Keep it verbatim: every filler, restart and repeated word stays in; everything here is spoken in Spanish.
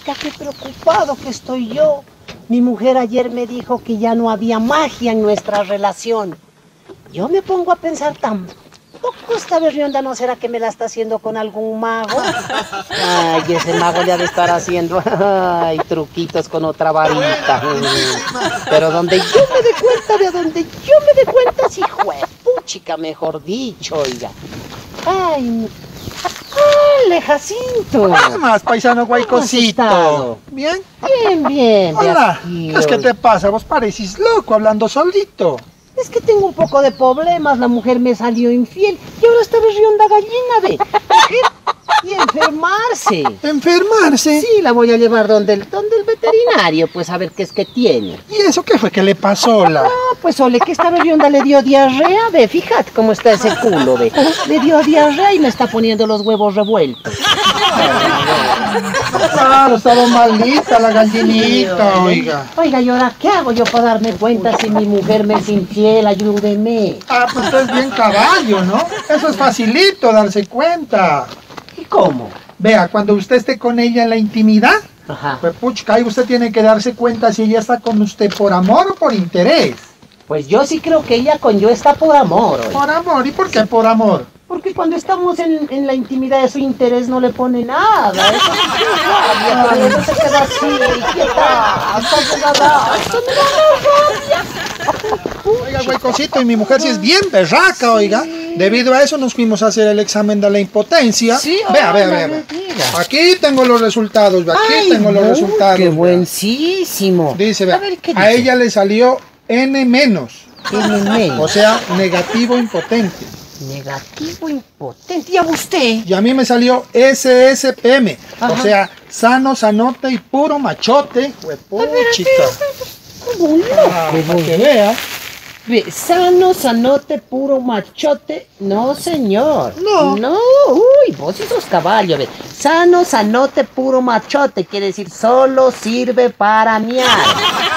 Puchica, qué preocupado que estoy yo. Mi mujer ayer me dijo que ya no había magia en nuestra relación. Yo me pongo a pensar tampoco esta berrionda no será que me la está haciendo con algún mago. Ay, ese mago le ha de estar haciendo ay, truquitos con otra varita. Pero donde yo me dé cuenta, de donde yo me dé cuenta, sí, juepuchica, mejor dicho, oiga. Ay, ¡Hola, Jacinto! ¿Qué más, paisano guaycosito? ¿Bien? Bien, bien. Hola, aquí, ¿qué te pasa? Vos parecís loco hablando solito. Es que tengo un poco de problemas, la mujer me salió infiel y ahora está berrionda gallina, ve. Y enfermarse. ¿Enfermarse? Sí, la voy a llevar donde el, donde el veterinario, pues a ver qué es que tiene. ¿Y eso qué fue que le pasó, la? Ah, pues ole, que esta berrionda le dio diarrea, ve, fíjate cómo está ese culo, ve. Le dio diarrea y me está poniendo los huevos revueltos. Claro, estaba malita la gallinita, oiga. Oiga, ¿y ahora qué hago yo para darme cuenta si mi mujer me es infiel? Ayúdeme. Ah, pues usted es bien caballo, ¿no? Eso es facilito darse cuenta. ¿Y cómo? Vea, cuando usted esté con ella en la intimidad, Ajá. pues puchca, ahí usted tiene que darse cuenta si ella está con usted por amor o por interés. Pues yo sí creo que ella con yo está por amor, oiga. Por amor, ¿y por qué por amor? Porque cuando estamos en, en la intimidad de su interés no le pone nada. Eso sí que es rabia, pero eso se queda así, quieta, hasta jugada, hasta me da rabia. Oiga, güeycosito, y mi mujer sí es bien berraca, oiga. Debido a eso nos fuimos a hacer el examen de la impotencia. Sí, vea, vea, hola, vea, vea. mira. Aquí tengo los resultados, vea. Aquí Ay, tengo los no, resultados. ¡Qué vea. buenísimo! Dice, vea, A ver, ¿qué a dice? ella le salió N menos, N menos. o sea, negativo impotente. Negativo impotente. ¿Y a usted? Y a mí me salió S S P M, Ajá. o sea, sano, sanote y puro machote. Huepuchica. Como un Ah, loco, para que voy. vea. Ve, sano, sanote, puro machote. No, señor. No. No, uy, vos sí sos caballo, ve. Sano, sanote, puro machote. Quiere decir, solo sirve para miar.